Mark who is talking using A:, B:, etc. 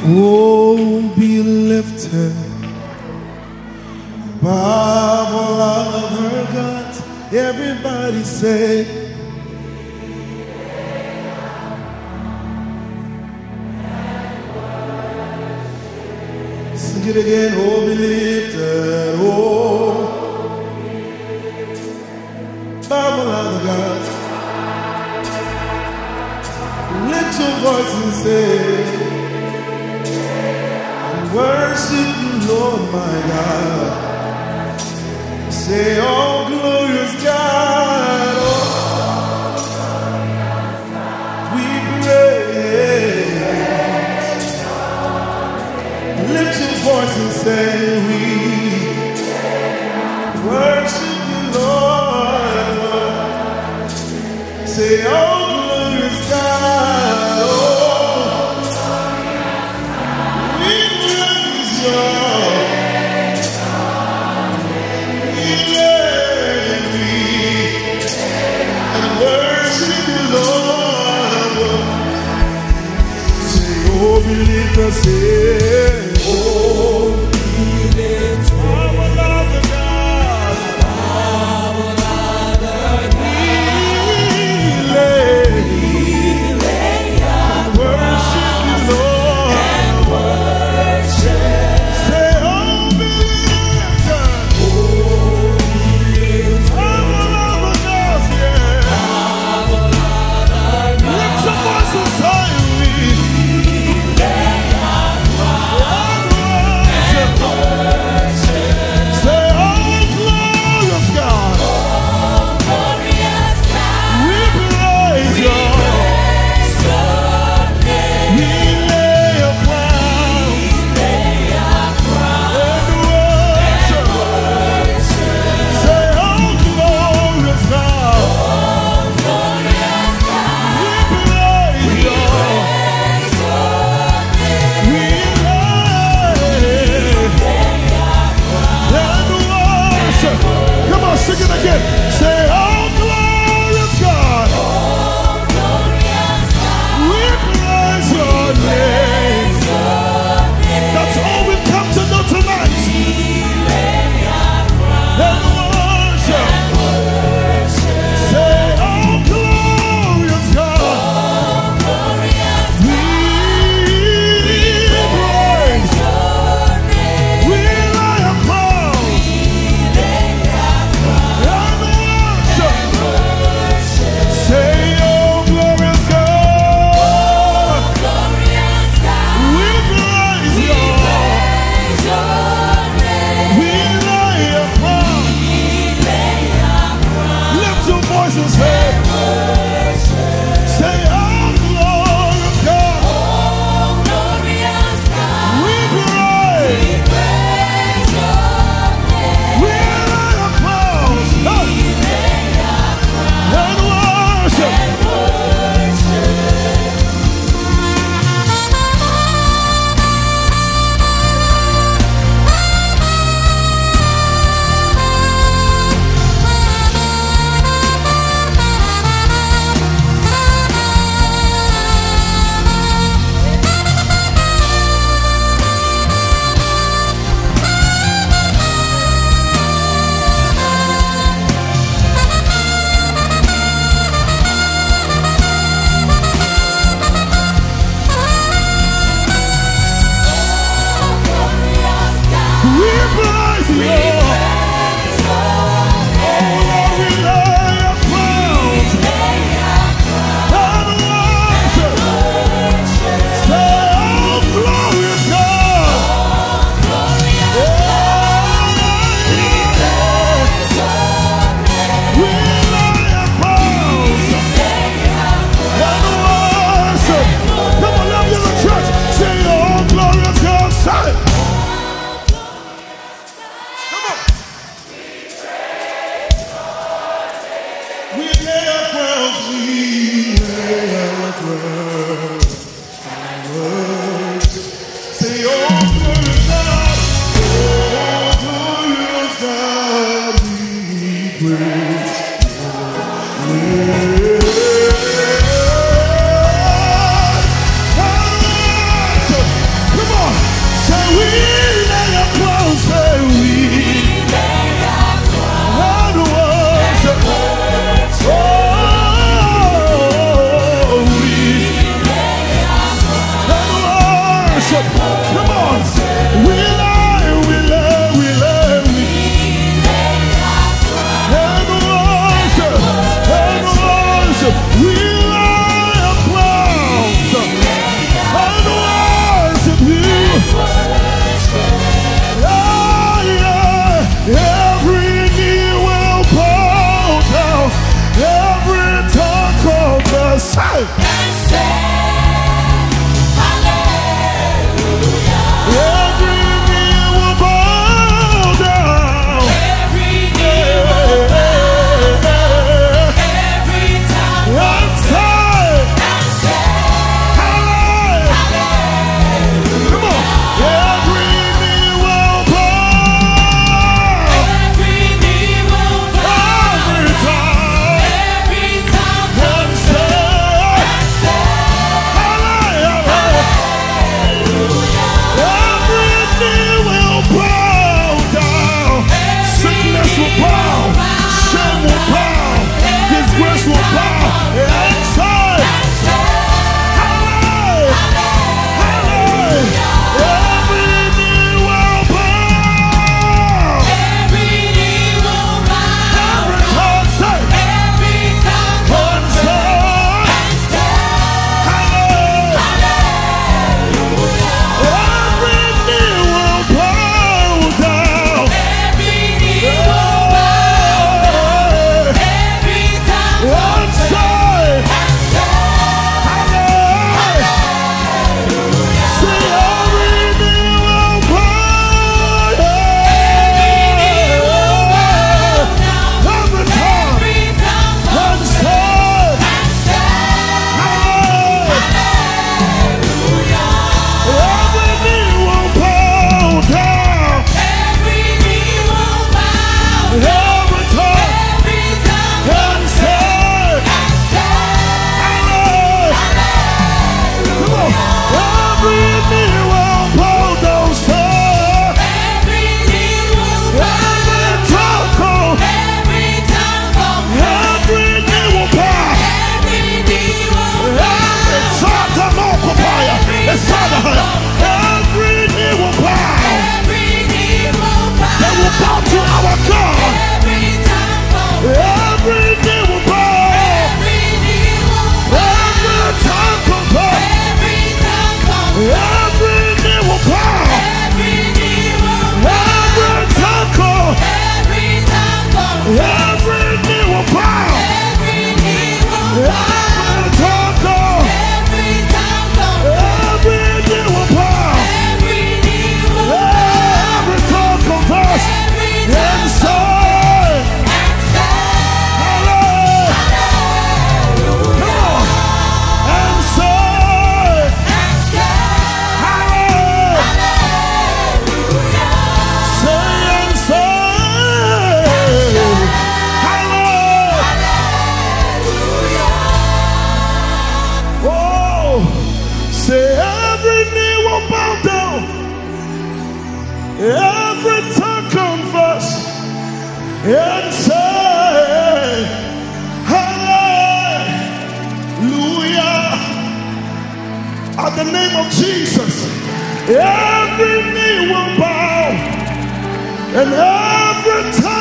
A: Oh, be lifted above all other gods. Everybody say, sing it again. Oh, be lifted, oh, above all other gods. Lift your voice and say, worship you, Lord my God. Say, oh glorious God, oh, we praise. Lift your voice and say, we worship you, Lord. Say, oh glorious God, oh, believe the same. Oh, believe our love of God. Our love of worship you, Lord. And worship. Say, oh, believe God. Oh, believe our love of God. Yeah. Our love of God. Lift your voice and say, Come At the name of Jesus, every knee will bow and every tongue